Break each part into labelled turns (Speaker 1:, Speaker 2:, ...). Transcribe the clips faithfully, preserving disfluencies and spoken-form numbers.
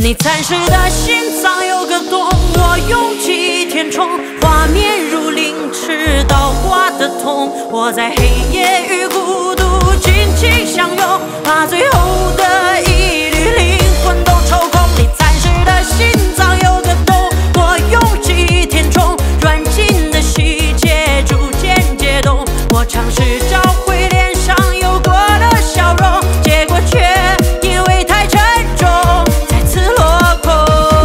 Speaker 1: 你暂时的心脏有个洞，我用记忆填充，画面如凌迟倒挂的痛。我在黑夜与孤独紧紧相拥，把最后的一缕灵魂都抽空。你暂时的心脏有个洞，我用记忆填充，软禁的细节逐渐解冻。我尝试找回脸上有过的笑容，结果却因为太沉重再次落空。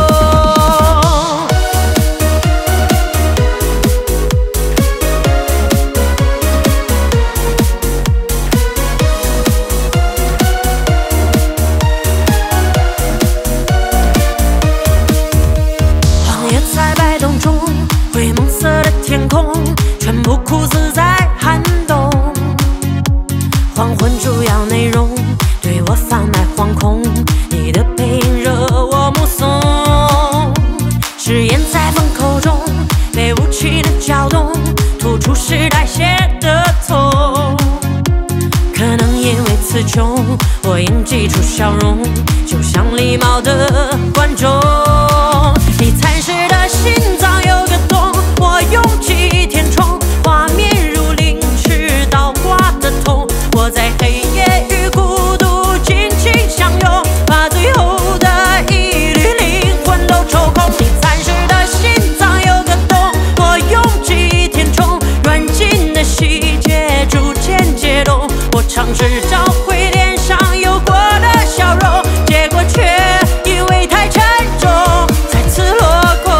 Speaker 1: 荒野在摆动中，灰蒙色的天空，全部枯死在寒冬。黄昏主要内容对我贩卖惶恐，你的背影惹我目送。誓言在风口中被无情的搅动，吐出时代写的痛。可能因为词穷，我应挤出笑容，就像礼貌的观众。你暂时的心脏有个洞，我用记忆填充，画面如凌迟倒挂的痛。我在黑夜与孤独紧紧相拥，把最后的一缕灵魂都抽空。你暂时的心脏有个洞，我用记忆填充，软禁的细节逐渐解冻。我尝试找回脸上有过的笑容，结果却因为太沉重再次落空。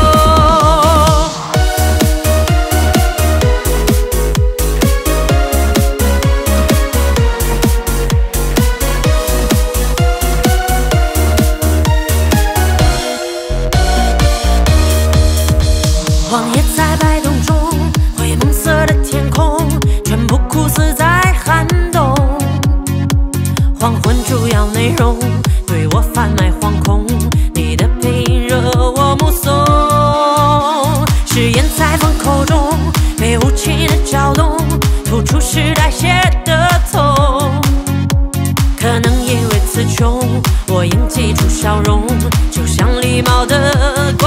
Speaker 1: 荒野在摆动中，灰蒙色的天空，全部枯死在寒冬。黄昏主要内容对我贩卖惶恐，你的背影惹我目送。誓言在风口中被无情的搅动，吐出时代写的痛。可能因为词穷，我应挤出笑容，就像礼貌的